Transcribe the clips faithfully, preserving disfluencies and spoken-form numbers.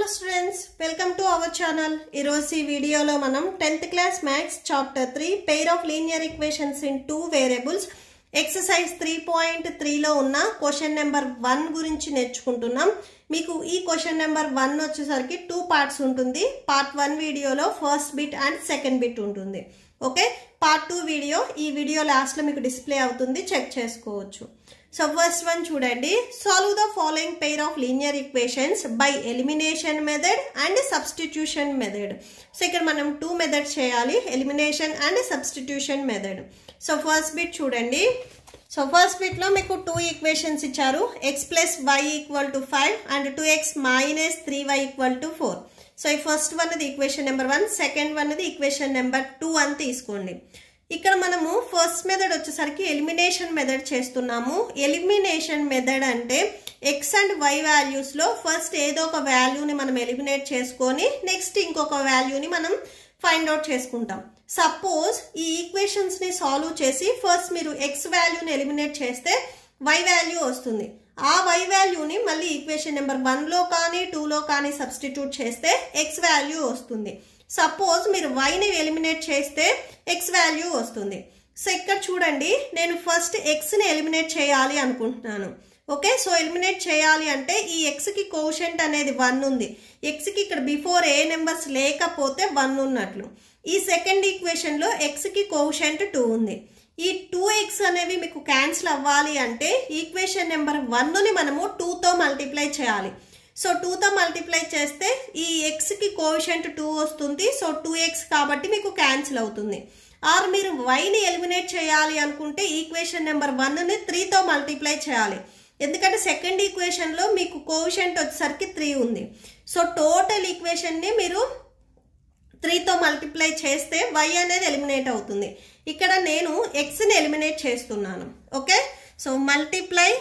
Hello students, welcome to our channel. ఈ రోజు ఈ వీడియోలో మనం tenth class maths chapter three pair of linear equations in two variables exercise three point three లో ఉన్న question number one గురించి నేర్చుకుంటున్నాం. మీకు ఈ క్వశ్చన్ నెంబర్ one వచ్చేసరికి టూ పార్ట్స్ ఉంటుంది. పార్ట్ one వీడియోలో first bit and second bit ఉంటుంది. ఓకే, పార్ట్ two వీడియో ఈ వీడియో లాస్ట్ లో మీకు డిస్ప్లే అవుతుంది, చెక్ చేసుకోవచ్చు. So first one చూడండి, solve the following pair of linear equations by elimination method and substitution method. So ఇక్కడ మనం two methods చేయాలి, elimination and substitution method. So first bit చూడండి. So first bit లో మీకు two equations ఇచ్చారు, x plus y equal to five and two x minus three y equal to four. So ఈ first one ఇది equation number one, second one ఇది equation number two అని తీసుకోండి. ఇక్కడ మనము ఫస్ట్ మెథడ్ వచ్చేసరికి ఎలిమినేషన్ మెథడ్ చేస్తున్నాము. ఎలిమినేషన్ మెథడ్ అంటే ఎక్స్ అండ్ వై వాల్యూస్ లో ఫస్ట్ ఏదో ఒక వాల్యూని మనం ఎలిమినేట్ చేసుకొని నెక్స్ట్ ఇంకొక వాల్యూని మనం ఫైండ్ అవుట్ చేసుకుంటాం. సపోజ్ ఈ ఈక్వేషన్స్ ని సాల్వ్ చేసి ఫస్ట్ మీరు ఎక్స్ వాల్యూని ఎలిమినేట్ చేస్తే వై వాల్యూ వస్తుంది. ఆ వై వాల్యూని మళ్ళీ ఈక్వేషన్ నెంబర్ వన్ లో కానీ టూ లో కానీ సబ్స్టిట్యూట్ చేస్తే ఎక్స్ వాల్యూ వస్తుంది. సపోజ్ మీరు వైని ఎలిమినేట్ చేస్తే ఎక్స్ వాల్యూ వస్తుంది. సో ఇక్కడ చూడండి, నేను ఫస్ట్ ఎక్స్ని ఎలిమినేట్ చేయాలి అనుకుంటున్నాను. ఓకే, సో ఎలిమినేట్ చేయాలి అంటే ఈ ఎక్స్కి కోషెంట్ అనేది వన్ ఉంది. ఎక్స్కి ఇక్కడ బిఫోర్ ఏ నెంబర్స్ లేకపోతే వన్ ఉన్నట్లు. ఈ సెకండ్ ఈక్వేషన్లో ఎక్స్కి కోషెంట్ టూ ఉంది. ఈ టూ ఎక్స్ అనేవి మీకు క్యాన్సిల్ అవ్వాలి అంటే ఈక్వేషన్ నెంబర్ వన్ని మనము టూతో మల్టిప్లై చేయాలి. సో టూతో మల్టిప్లై చేస్తే ఈ ఎక్స్కి కోషెంట్ టూ వస్తుంది. సో టూ ఎక్స్ కాబట్టి మీకు క్యాన్సిల్ అవుతుంది. ఆర్ మీరు వైని ఎలిమినేట్ చేయాలి అనుకుంటే ఈక్వేషన్ నెంబర్ వన్ని త్రీతో మల్టిప్లై చేయాలి. ఎందుకంటే సెకండ్ ఈక్వేషన్లో మీకు కోషెంట్ వచ్చేసరికి త్రీ ఉంది. సో టోటల్ ఈక్వేషన్ని మీరు త్రీతో మల్టిప్లై చేస్తే వై అనేది ఎలిమినేట్ అవుతుంది. ఇక్కడ నేను ఎక్స్ని ఎలిమినేట్ చేస్తున్నాను. Okay, so multiply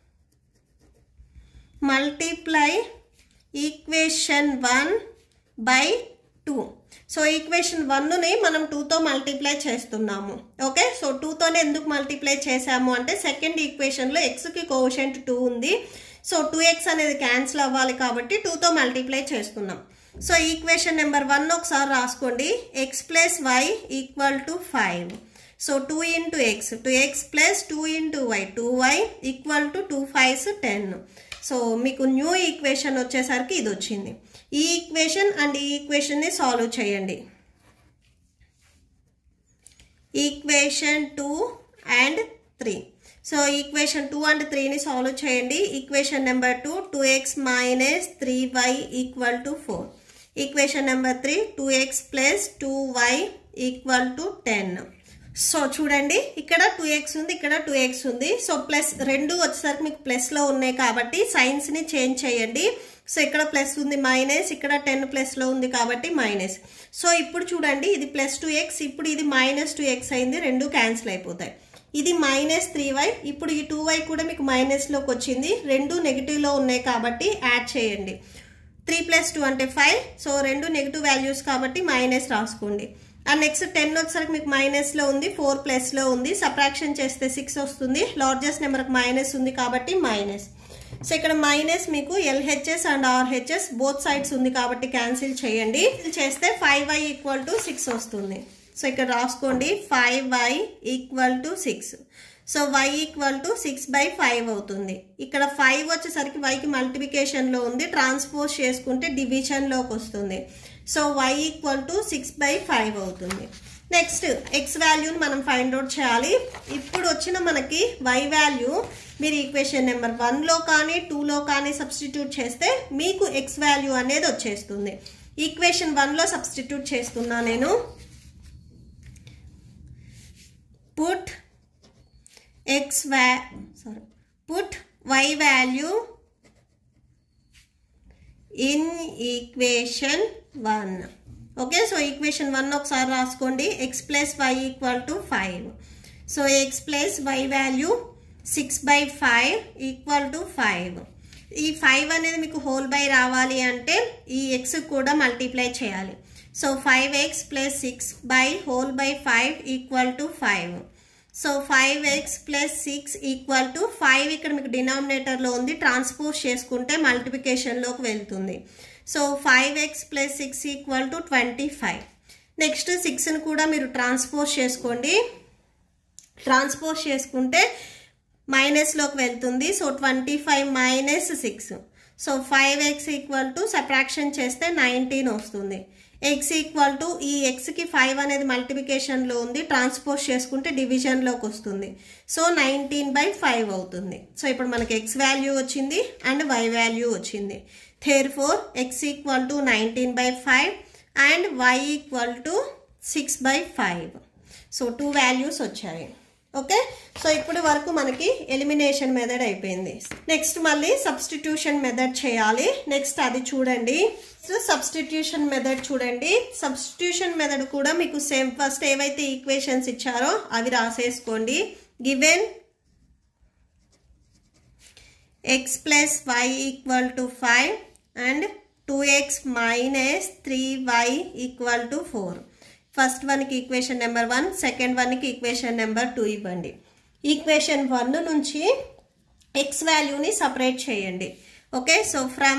multiply equation one by two. So equation వన్ని మనం టూతో మల్టిప్లై చేస్తున్నాము. ఓకే, సో టూతోనే ఎందుకు మల్టిప్లై చేసాము అంటే సెకండ్ ఈక్వేషన్లో ఎక్స్కి కోషెంట్ టూ ఉంది. సో టూ ఎక్స్ అనేది క్యాన్సిల్ అవ్వాలి కాబట్టి టూతో మల్టిప్లై చేస్తున్నాం. సో ఈక్వేషన్ నెంబర్ వన్ ఒకసారి రాసుకోండి, x plus y equal to five. So two into x, two x plus two into y, two y equal to two fives ten. So మీకు new equation వచ్చేసరికి ఇది వచ్చింది. ఈ equation and ఈ ఈక్వేషన్ని solve చేయండి. Equation two and three. So equation two and త్రీని solve చేయండి. Equation number two, two x minus three y equal to four. Equation number three, two x plus two y equal to ten. So చూడండి, ఇక్కడ two x ఉంది, ఇక్కడ two x ఉంది. So plus రెండు వచ్చేసరికి మీకు ప్లస్లో ఉన్నాయి కాబట్టి సైన్స్ని చేంజ్ చేయండి. సో ఇక్కడ ప్లస్ ఉంది, మైనస్, ఇక్కడ టెన్ ప్లస్లో ఉంది కాబట్టి మైనస్. సో ఇప్పుడు చూడండి, ఇది ప్లస్ టూ ఎక్స్, ఇప్పుడు ఇది మైనస్ టూ ఎక్స్ అయింది, రెండు క్యాన్సిల్ అయిపోతాయి. ఇది మైనస్ త్రీ వై, ఇప్పుడు ఈ టూ వై కూడా మీకు మైనస్లోకి వచ్చింది, రెండు నెగిటివ్లో ఉన్నాయి కాబట్టి యాడ్ చేయండి. త్రీ ప్లస్ టూ అంటే ఫైవ్. సో రెండు నెగిటివ్ వాల్యూస్ కాబట్టి మైనస్ రాసుకోండి. అండ్ నెక్స్ట్ టెన్ వచ్చేసరికి మీకు మైనస్లో ఉంది, ఫోర్ ప్లస్లో ఉంది, సబ్ట్రాక్షన్ చేస్తే సిక్స్ వస్తుంది. లార్జెస్ట్ నెంబర్కి మైనస్ ఉంది కాబట్టి మైనస్. సో ఇక్కడ మైనస్ మీకు LHS and RHS both sides ఉంది కాబట్టి క్యాన్సిల్ చేయండి. చేస్తే five y equal to six వస్తుంది. సో ఇక్కడ రాసుకోండి, five y equal to six. So y equal to six by five అవుతుంది. ఇక్కడ ఫైవ్ వచ్చేసరికి వైకి మల్టిప్లికేషన్లో ఉంది, ట్రాన్స్పోజ్ చేసుకుంటే డివిజన్లోకి వస్తుంది. So y equal to six by five అవుతుంది. నెక్స్ట్ ఎక్స్ వాల్యూని మనం ఫైండ్ అవుట్ చేయాలి. ఇప్పుడు వచ్చిన మనకి వై వాల్యూ మీరు ఈక్వేషన్ నెంబర్ వన్లో కానీ టూలో కానీ సబ్స్టిట్యూట్ చేస్తే మీకు ఎక్స్ వాల్యూ అనేది వచ్చేస్తుంది. ఈక్వేషన్ వన్లో సబ్స్టిట్యూట్ చేస్తున్నా నేను. పుట్ ఎక్స్ వ్యా sorry put y value in equation one. Okay, so equation one ఒకసారి రాసుకోండి, x plus y equal to five. So x plus y value six by five equal to five. ఈ five అనేది మీకు whole by రావాలి అంటే ఈ X కూడా multiply చేయాలి. So five x plus six by whole by five equal to five. So five x plus six equal to five ఇక్కడ మీకు డినామినేటర్లో ఉంది, ట్రాన్స్పోజ్ చేసుకుంటే మల్టిప్లికేషన్లోకి వెళ్తుంది. So five x plus six equal to twenty five. Next సిక్స్ని కూడా మీరు ట్రాన్స్పోజ్ చేసుకోండి, ట్రాన్స్పోజ్ చేసుకుంటే మైనస్లోకి వెళ్తుంది. So twenty five minus six, so five x equal to subtraction చేస్తే నైన్టీన్ వస్తుంది. ఎక్స్ ఈక్వల్ టు ఈ ఎక్స్కి ఫైవ్ అనేది మల్టిప్లికేషన్లో ఉంది, ట్రాన్స్పోజ్ చేసుకుంటే డివిజన్లోకి వస్తుంది. సో నైన్టీన్ బై ఫైవ్ అవుతుంది. సో ఇప్పుడు మనకి ఎక్స్ వాల్యూ వచ్చింది అండ్ వై వాల్యూ వచ్చింది. Therefore x equal to nineteen by five and y equal to six by five. So two values వచ్చాయి. ఓకే, సో ఇప్పుడు వరకు మనకి ఎలిమినేషన్ మెథడ్ అయిపోయింది. నెక్స్ట్ మళ్ళీ సబ్స్టిట్యూషన్ మెథడ్ చేయాలి. నెక్స్ట్ అది చూడండి. సబ్స్టిట్యూషన్ మెథడ్ చూడండి. సబ్స్టిట్యూషన్ మెథడ్ కూడా మీకు సేమ్, ఫస్ట్ ఏవైతే ఈక్వేషన్స్ ఇచ్చారో అవి రాసేసుకోండి. Given x plus y equal to five and two x minus three y equal to four. First వన్కి ఈక్వేషన్ నెంబర్ వన్, సెకండ్ వన్కి ఈక్వేషన్ నెంబర్ టూ ఇవ్వండి. ఈక్వేషన్ వన్ నుంచి ఎక్స్ వాల్యూని సపరేట్ చేయండి. Okay, so from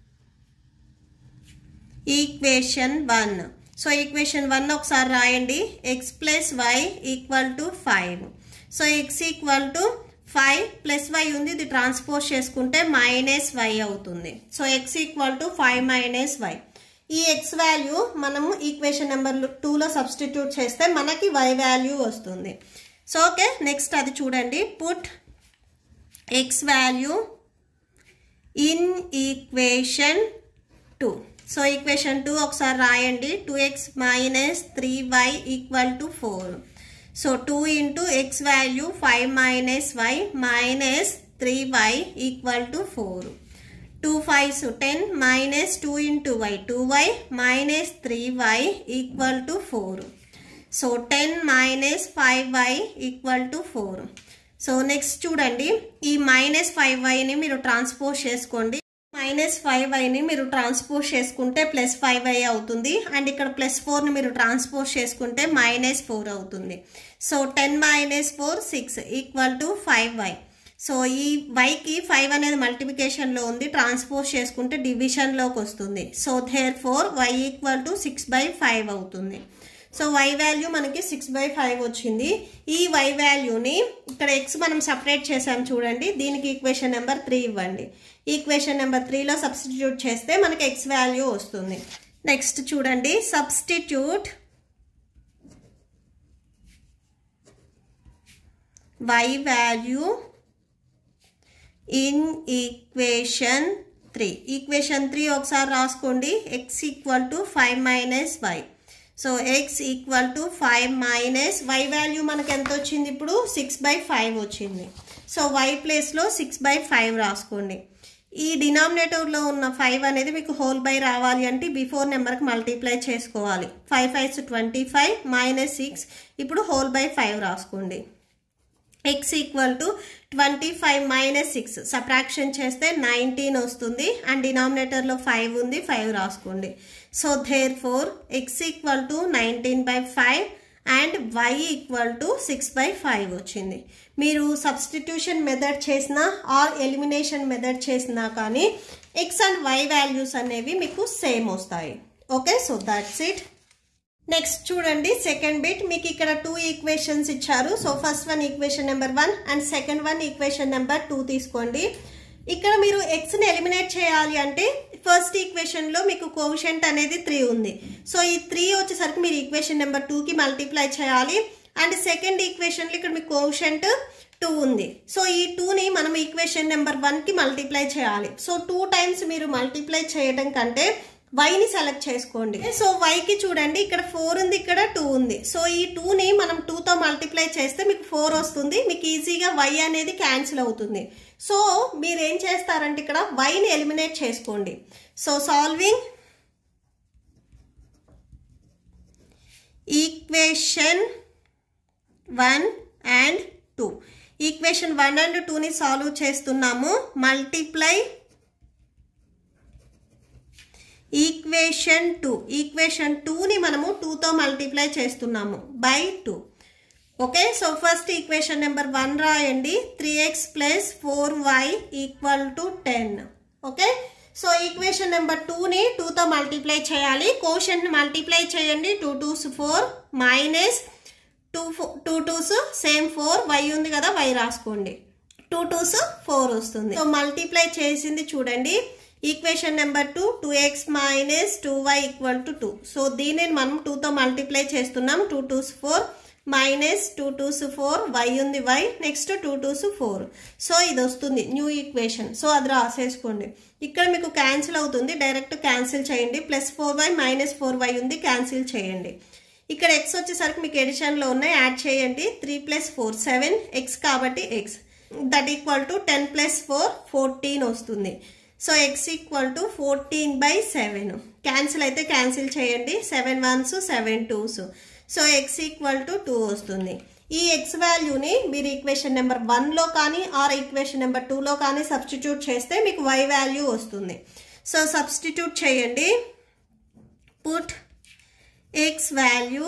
equation one, so equation one ఒకసారి రాయండి. X plus y equal to five. So x equal to five plus y ఉంది, ఇది transpose చేసుకుంటే మైనస్ వై అవుతుంది. So x equal to five minus y. ఈ X value మనము equation number టూలో substitute చేస్తే మనకి వై వాల్యూ వస్తుంది. సో ఓకే, నెక్స్ట్ అది చూడండి. Put x value in equation two. So equation two ఒకసారి రాయండి. Two x minus three y equal to four. So two into x value five minus y minus three y equal to four. Two fives ten minus two into y two y minus three y equal to four. So ten minus five y equal to four. So next చూడండి, ఈ minus five వైని మీరు transpose చేసుకోండి. Minus five వైని మీరు transpose చేసుకుంటే plus five y అవుతుంది. And ఇక్కడ plus ఫోర్ని మీరు ట్రాన్స్పోజ్ చేసుకుంటే మైనస్ ఫోర్ అవుతుంది. So ten minus four six equal to five y. So ఈ వైకి ఫైవ్ అనేది మల్టిప్లికేషన్లో ఉంది, ట్రాన్స్పోజ్ చేసుకుంటే డివిజన్లోకి వస్తుంది. So therefore y equal to six by five అవుతుంది. సో వై వాల్యూ మనకి సిక్స్ బై ఫైవ్ వచ్చింది. ఈ వై వాల్యూని ఇక్కడ ఎక్స్ మనం సపరేట్ చేసాం చూడండి, దీనికి ఈక్వేషన్ నెంబర్ త్రీ ఇవ్వండి. ఈక్వేషన్ నెంబర్ త్రీలో సబ్స్టిట్యూట్ చేస్తే మనకి ఎక్స్ వాల్యూ వస్తుంది. నెక్స్ట్ చూడండి, substitute y value in equation three. Equation three ఒకసారి రాసుకోండి. X equal to five minus y. So x equal to five minus y value మనకు ఎంత వచ్చింది, ఇప్పుడు సిక్స్ బై ఫైవ్ వచ్చింది. సో వై ప్లేస్లో సిక్స్ బై ఫైవ్ రాసుకోండి. ఈ డినామినేటర్లో ఉన్న ఫైవ్ అనేది మీకు హోల్ బై రావాలి అంటే బిఫోర్ నెంబర్కి మల్టిప్లై చేసుకోవాలి. Five fives twenty five minus six, ఇప్పుడు హోల్ బై ఫైవ్ రాసుకోండి. X equal to twenty five minus six subtraction చేస్తే నైన్టీన్ వస్తుంది. అండ్ డినామినేటర్లో ఫైవ్ ఉంది, ఫైవ్ రాసుకోండి. So therefore x equal to nineteen by five and y equal to six by five వచ్చింది. మీరు substitution method చేసినా or elimination method చేసినా కానీ ఎక్స్ అండ్ వై వాల్యూస్ అనేవి మీకు సేమ్ వస్తాయి. Okay, so that's it. Next చూడండి, second bit. మీకు ఇక్కడ టూ ఈక్వేషన్స్ ఇచ్చారు. So first one equation number one and second one equation number two తీసుకోండి. ఇక్కడ మీరు ఎక్స్ని ఎలిమినేట్ చేయాలి అంటే ఫస్ట్ ఈక్వేషన్లో మీకు కోషెంట్ అనేది త్రీ ఉంది. సో ఈ త్రీ వచ్చేసరికి మీరు ఈక్వేషన్ నెంబర్ టూకి మల్టిప్లై చేయాలి. అండ్ సెకండ్ ఈక్వేషన్లో ఇక్కడ మీకు కోషెంట్ టూ ఉంది. సో ఈ టూని మనం ఈక్వేషన్ నెంబర్ వన్కి మల్టిప్లై చేయాలి. సో టూ టైమ్స్ మీరు మల్టిప్లై చేయడం కంటే వైని సెలెక్ట్ చేసుకోండి. సో వైకి చూడండి, ఇక్కడ ఫోర్ ఉంది, ఇక్కడ టూ ఉంది. సో ఈ టూని మనం టూతో మల్టిప్లై చేస్తే మీకు ఫోర్ వస్తుంది. మీకు ఈజీగా వై అనేది క్యాన్సిల్ అవుతుంది. సో మీరు ఏం చేస్తారంటే ఇక్కడ వైని ఎలిమినేట్ చేసుకోండి. So solving equation one and two. Equation one and టూని సాల్వ్ చేస్తున్నాము. Multiply equation two. ఈక్వేషన్ టూని మనము టూతో మల్టిప్లై చేస్తున్నాము by two. Okay, so first equation number one రాయండి. Three x plus four y equal to ten. Okay, so equation number టూని టూతో multiply చేయాలి. కోషెంట్ మల్టిప్లై చేయండి. Two twos four minus two two twos same four, y ఉంది కదా y రాసుకోండి. Two twos four వస్తుంది. So multiply చేసింది చూడండి. Equation number two two x minus two y equal to two. So దీనిని మనం టూతో మల్టిప్లై చేస్తున్నాం. Two twos four minus two twos four, y ఉంది y, next two twos four. So ఇది వస్తుంది న్యూ ఈక్వేషన్. సో అది రాసేసుకోండి. ఇక్కడ మీకు క్యాన్సిల్ అవుతుంది, డైరెక్ట్ క్యాన్సిల్ చేయండి. Plus four y minus four y ఉంది, క్యాన్సిల్ చేయండి. ఇక్కడ ఎక్స్ వచ్చేసరికి మీకు ఎడిషన్లో ఉన్నాయి, యాడ్ చేయండి. Three plus four seven, x కాబట్టి x that equal to ten plus four fourteen వస్తుంది. So x equal to fourteen by seven. Cancel అయితే క్యాన్సిల్ చేయండి. Seven ones seven twos. So x equal to two వస్తుంది. ఈ X వాల్యూని మీరు equation number వన్లో కానీ ఆర్ ఈక్వేషన్ నెంబర్ టూలో కానీ సబ్స్టిట్యూట్ చేస్తే మీకు వై వాల్యూ వస్తుంది. సో సబ్స్టిట్యూట్ చేయండి. Put x value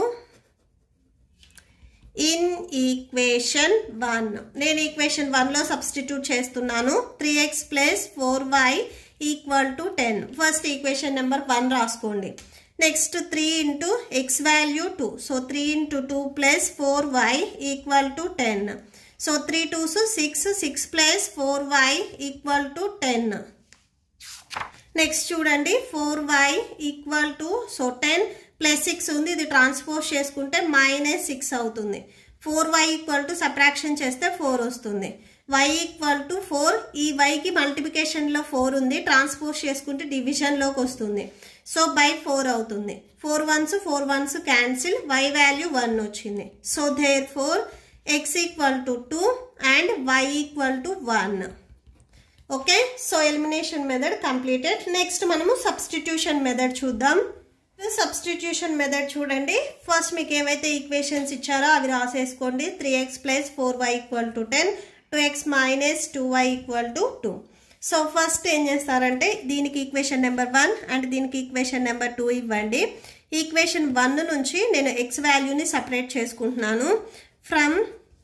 in equation one. నేను ఈక్వేషన్ వన్లో సబ్స్టిట్యూట్ చేస్తున్నాను. Three x plus four y equal to ten. First equation number one రాసుకోండి. Next three into x value two. So three into two plus four y equal to ten. So three twos six, six plus four y equal to ten. Next చూడండి four y equal to, so ten plus six ఉంది, ఇది transpose చేసుకుంటే minus six అవుతుంది. Four y equal to subtraction చేస్తే four వస్తుంది. Y equal to four, ఈ వైకి మల్టిప్లికేషన్లో ఫోర్ ఉంది, ట్రాన్స్పోజ్ చేసుకుంటే డివిజన్లోకి వస్తుంది. సో బై ఫోర్ అవుతుంది. Four ones four ones cancel, y value one వచ్చింది. So therefore x equal to two and y equal to one. Okay, so elimination method completed. Next మనము substitution method చూద్దాం. Substitution method చూడండి. First మీకు ఏవైతే equations ఇచ్చారో అవి రాసేసుకోండి. Three x plus four y equal to ten, two x minus two y equal to two. So first ఏం చేస్తారంటే దీనికి ఈక్వేషన్ నెంబర్ వన్ అండ్ దీనికి ఈక్వేషన్ నెంబర్ టూ ఇవ్వండి. ఈక్వేషన్ వన్ నుంచి నేను ఎక్స్ వాల్యూని సపరేట్ చేసుకుంటున్నాను from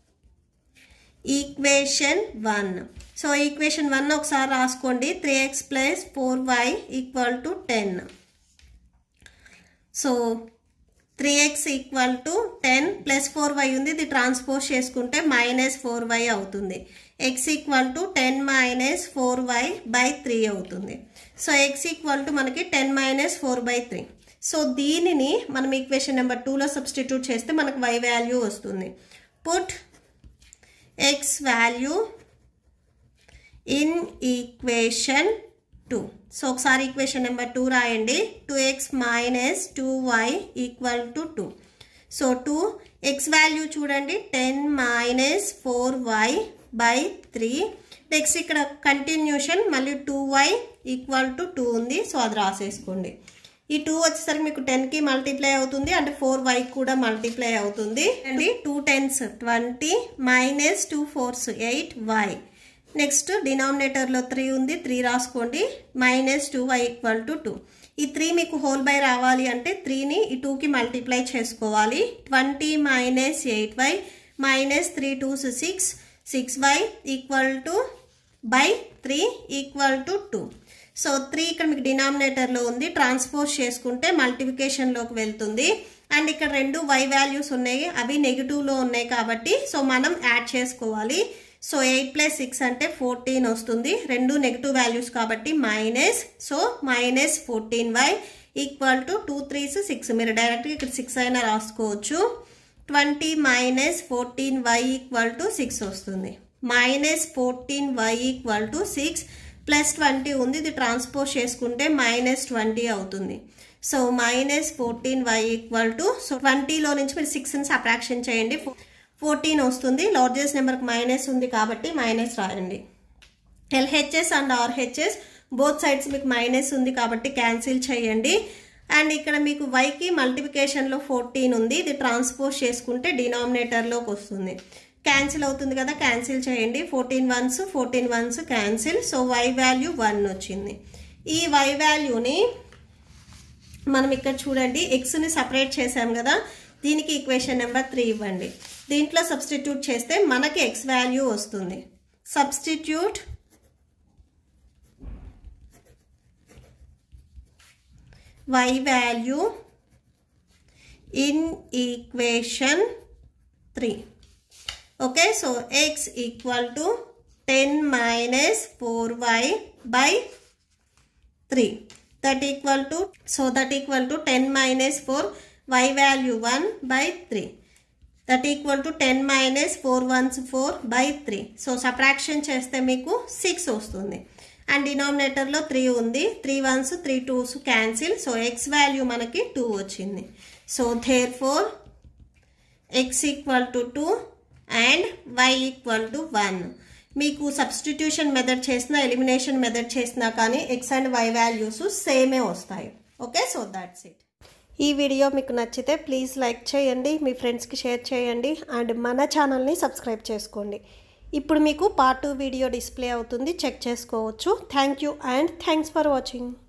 equation one. So equation one ఒకసారి రాసుకోండి. Three x plus four y equal to ten. So three x equal to ten plus four y ఉంది, ఇది ట్రాన్స్పోజ్ చేసుకుంటే మైనస్ ఫోర్ వై అవుతుంది. X equal to ten minus four y by three అవుతుంది. So x equal to మనకి ten minus four by three. So దీనిని మనం equation number టూలో substitute చేస్తే మనకు వై వాల్యూ వస్తుంది. Put x value in equation two. So ఒకసారి equation number two రాయండి. Two x minus two y equal to two. So two x value చూడండి ten minus four y by three. Next ఇక్కడ continuation మళ్ళీ two y equal to two ఉంది. So అది రాసేసుకోండి. ఈ two వచ్చేసరికి మీకు టెన్కి మల్టిప్లై అవుతుంది అంటే ఫోర్ వై కూడా మల్టిప్లై అవుతుంది అండి. Two tens twenty minus two fours eight y. Next డినామినేటర్లో త్రీ ఉంది, త్రీ రాసుకోండి. Minus two y equal to two. ఈ త్రీ మీకు హోల్ బై రావాలి అంటే త్రీని ఈ టూకి మల్టిప్లై చేసుకోవాలి. Twenty minus eight y minus three twos six, six y equal to by three equal to two. So three ఇక్కడ మీకు డినామినేటర్లో ఉంది, ట్రాన్స్పోజ్ చేసుకుంటే మల్టిప్లికేషన్లోకి వెళ్తుంది. అండ్ ఇక్కడ రెండు వై వాల్యూస్ ఉన్నాయి, అవి నెగిటివ్లో ఉన్నాయి కాబట్టి సో మనం యాడ్ చేసుకోవాలి. సో ఎయిట్ ప్లస్ సిక్స్ అంటే ఫోర్టీన్ వస్తుంది, రెండు నెగిటివ్ వాల్యూస్ కాబట్టి minus. So minus fourteen y equal to two threes six, మీరు డైరెక్ట్గా ఇక్కడ సిక్స్ అయినా రాసుకోవచ్చు. Twenty minus fourteen y equal to six వస్తుంది. Minus fourteen y equal to six plus twenty ఉంది, ఇది ట్రాన్స్పోజ్ చేసుకుంటే మైనస్ ట్వంటీ అవుతుంది. So minus fourteen y equal to, so ట్వంటీలో నుంచి మీరు సిక్స్ని సబ్ట్రాక్షన్ చేయండి, ఫోర్టీన్ వస్తుంది. లార్జెస్ట్ నెంబర్కి మైనస్ ఉంది కాబట్టి మైనస్ రాయండి. LHS and RHS both sides మీకు మైనస్ ఉంది కాబట్టి క్యాన్సిల్ చేయండి. అండ్ ఇక్కడ మీకు వైకి మల్టిప్లికేషన్లో ఫోర్టీన్ ఉంది, ఇది ట్రాన్స్పోజ్ చేసుకుంటే డినామినేటర్లోకి వస్తుంది. క్యాన్సిల్ అవుతుంది కదా, క్యాన్సిల్ చేయండి. Fourteen ones fourteen ones cancel. So y value one వచ్చింది. ఈ వై వాల్యూని మనం ఇక్కడ చూడండి ఎక్స్ని సపరేట్ చేసాం కదా, దీనికి ఈక్వేషన్ నెంబర్ త్రీ ఇవ్వండి. దీంట్లో సబ్స్టిట్యూట్ చేస్తే మనకి x వాల్యూ వస్తుంది. Substitute y value in equation three. Okay, so x equal to ten minus four y by three. That equal to, so that equal to ten minus four, y value one by three. That equal to ten minus four ones four by three. So subtraction చేస్తే మీకు six వస్తుంది. And డినామినేటర్లో three ఉంది. Three ones three twos cancel. So x value మనకి two వచ్చింది. So therefore x equal to two and y equal to one. మీకు substitution method చేసినా elimination method చేసినా కానీ ఎక్స్ అండ్ వై వాల్యూస్ సేమే వస్తాయి. Okay, so that's it. ఈ video మీకు నచ్చితే ప్లీజ్ లైక్ చేయండి, మీ ఫ్రెండ్స్కి షేర్ చేయండి అండ్ మన ఛానల్ని సబ్స్క్రైబ్ చేసుకోండి. ఇప్పుడు మీకు పార్ట్ టూ వీడియో డిస్ప్లే అవుతుంది, చెక్ చేసుకోవచ్చు. Thank you and thanks for watching.